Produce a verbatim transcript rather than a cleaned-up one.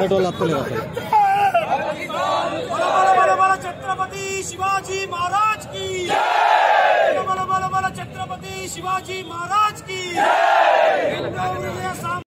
బయట వాళ్ళు వస్తలేరు అసలు. छत्रपति शिवाजी महाराज की बल बल बल छत्रपति शिवाजी महाराज की।